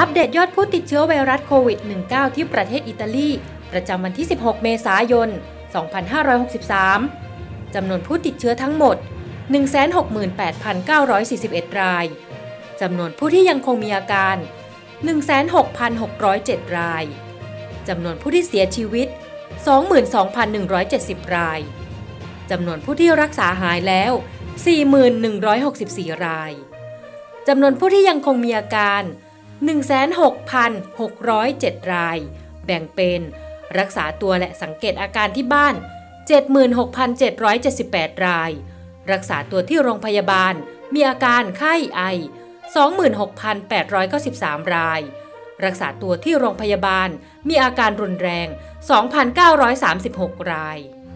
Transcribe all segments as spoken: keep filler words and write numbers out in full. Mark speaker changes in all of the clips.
Speaker 1: อัปเดตยอดผู้ติดเชื้อไวรัสโควิด สิบเก้า ที่ประเทศอิตาลีประจำวันที่ สิบหก เมษายน สองพันห้าร้อยหกสิบสาม จำนวนผู้ติดเชื้อทั้งหมด หนึ่งแสนหกหมื่นแปดพันเก้าร้อยสี่สิบเอ็ด ราย จำนวนผู้ที่ยังคงมีอาการ หนึ่งแสนหกพันหกร้อยเจ็ด ราย จำนวนผู้ที่เสียชีวิต สองหมื่นสองพันหนึ่งร้อยเจ็ดสิบ ราย จำนวนผู้ที่รักษาหายแล้ว สี่หมื่นหนึ่งร้อยหกสิบสี่ ราย จำนวนผู้ที่ยังคงมีอาการ หนึ่งแสนหกพันหกร้อยเจ็ด ราย แบ่งเป็นรักษาตัวและสังเกตอาการที่บ้าน เจ็ดหมื่นหกพันเจ็ดร้อยเจ็ดสิบแปด ราย รักษาตัวที่โรงพยาบาลมีอาการไข้ไอ สองหมื่นหกพันแปดร้อยเก้าสิบสาม ราย รักษาตัวที่โรงพยาบาลมีอาการรุนแรง สองพันเก้าร้อยสามสิบหก ราย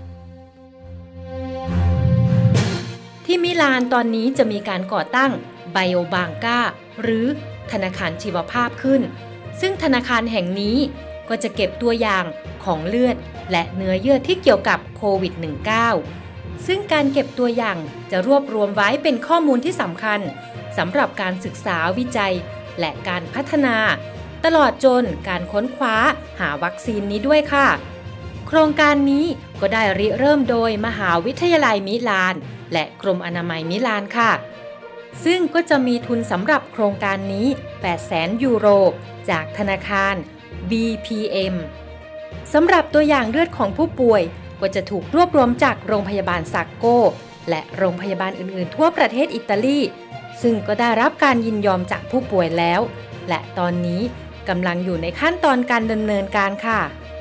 Speaker 1: ที่มิลานตอนนี้จะมีการก่อตั้งไบโอบางกาหรือธนาคารชีวภาพขึ้นซึ่งธนาคารแห่งนี้ก็จะเก็บตัวอย่างของเลือดและเนื้อเยื่อที่เกี่ยวกับโควิด สิบเก้า ซึ่งการเก็บตัวอย่างจะรวบรวมไว้เป็นข้อมูลที่สำคัญสำหรับการศึกษาวิจัยและการพัฒนาตลอดจนการค้นคว้าหาวัคซีนนี้ด้วยค่ะโครงการนี้ก็ได้ริเริ่มโดยมหาวิทยาลัยมิลานและกรมอนามัยมิลานค่ะซึ่งก็จะมีทุนสำหรับโครงการนี้ แปดแสน ยูโรจากธนาคาร บี พี เอ็ม สำหรับตัวอย่างเลือดของผู้ป่วยก็จะถูกรวบรวมจากโรงพยาบาลซักโกและโรงพยาบาลอื่นๆทั่วประเทศอิตาลีซึ่งก็ได้รับการยินยอมจากผู้ป่วยแล้วและตอนนี้กำลังอยู่ในขั้นตอนการดำเนินการค่ะ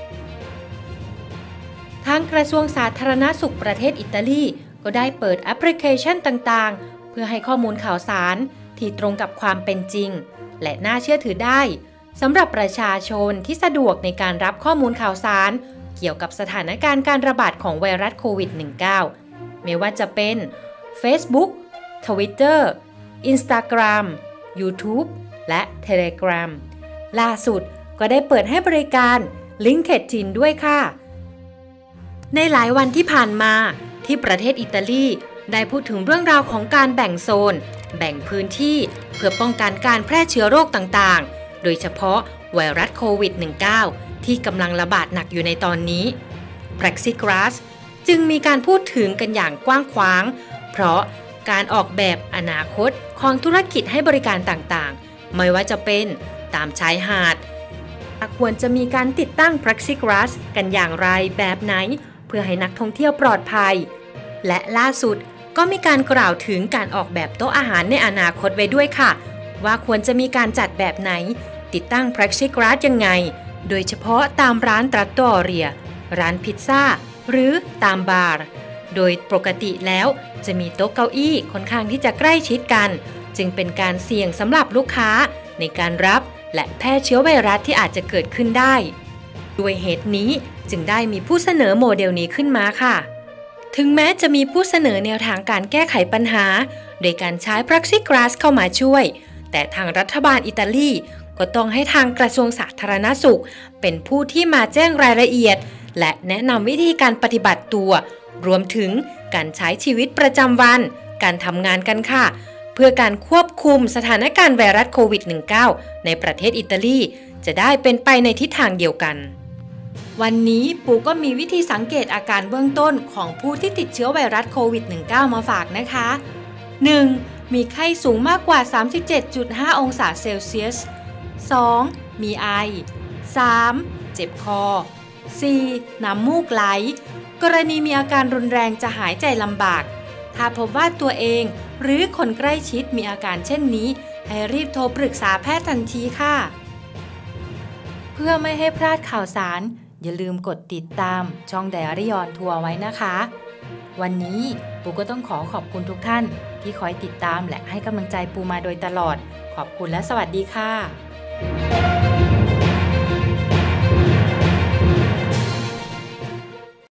Speaker 1: ทางกระทรวงสาธารณสุขประเทศอิตาลีก็ได้เปิดแอปพลิเคชันต่างๆเพื่อให้ข้อมูลข่าวสารที่ตรงกับความเป็นจริงและน่าเชื่อถือได้สำหรับประชาชนที่สะดวกในการรับข้อมูลข่าวสารเกี่ยวกับสถานการณ์การระบาดของไวรัสโควิด สิบเก้า ไม่ว่าจะเป็น Facebook Twitter Instagram YouTube และ Telegram ล่าสุดก็ได้เปิดให้บริการ LinkedIn ด้วยค่ะในหลายวันที่ผ่านมาที่ประเทศอิตาลีได้พูดถึงเรื่องราวของการแบ่งโซนแบ่งพื้นที่เพื่อป้องกันการแพร่เชื้อโรคต่างๆโดยเฉพาะไวรัสโควิด สิบเก้า ที่กำลังระบาดหนักอยู่ในตอนนี้ Plexiglass จึงมีการพูดถึงกันอย่างกว้างขวางเพราะการออกแบบอนาคตของธุรกิจให้บริการต่างๆไม่ว่าจะเป็นตามชายหาดควรจะมีการติดตั้ง Plexiglass กันอย่างไรแบบไหนเพื่อให้นักท่องเที่ยวปลอดภัยและล่าสุดก็มีการกล่าวถึงการออกแบบโต๊ะอาหารในอนาคตไว้ด้วยค่ะว่าควรจะมีการจัดแบบไหนติดตั้ง Plexiglass ยังไงโดยเฉพาะตามร้านตรัตโตเรียร้านพิซซ่าหรือตามบาร์โดยปกติแล้วจะมีโต๊ะเก้าอี้ค่อนข้างที่จะใกล้ชิดกันจึงเป็นการเสี่ยงสำหรับลูกค้าในการรับและแพร่เชื้อไวรัสที่อาจจะเกิดขึ้นได้ด้วยเหตุนี้จึงได้มีผู้เสนอโมเดลนี้ขึ้นมาค่ะถึงแม้จะมีผู้เสนอแนวทางการแก้ไขปัญหาโดยการใช้ Plexiglass เข้ามาช่วยแต่ทางรัฐบาลอิตาลีก็ต้องให้ทางกระทรวงสาธารณสุขเป็นผู้ที่มาแจ้งรายละเอียดและแนะนำวิธีการปฏิบัติตัวรวมถึงการใช้ชีวิตประจำวันการทำงานกันค่ะเพื่อการควบคุมสถานการณ์ไวรัสโควิด สิบเก้า ในประเทศอิตาลีจะได้เป็นไปในทิศทางเดียวกันวันนี้ปูก็มีวิธีสังเกตอาการเบื้องต้นของผู้ที่ติดเชื้อไวรัสโควิด สิบเก้า มาฝากนะคะ หนึ่ง. มีไข้สูงมากกว่า สามสิบเจ็ดจุดห้า องศาเซลเซียส สอง. มีไอ สาม. เจ็บคอ สี่. น้ำมูกไหลกรณีมีอาการรุนแรงจะหายใจลำบากถ้าพบว่าตัวเองหรือคนใกล้ชิดมีอาการเช่นนี้ให้รีบโทรปรึกษาแพทย์ทันทีค่ะเพื่อไม่ให้พลาดข่าวสารอย่าลืมกดติดตามช่อง Diary on Tour ไว้นะคะวันนี้ปูก็ต้องขอขอบคุณทุกท่านที่คอยติดตามและให้กำลังใจปูมาโดยตลอดขอบคุณและสวัสดีค่ะ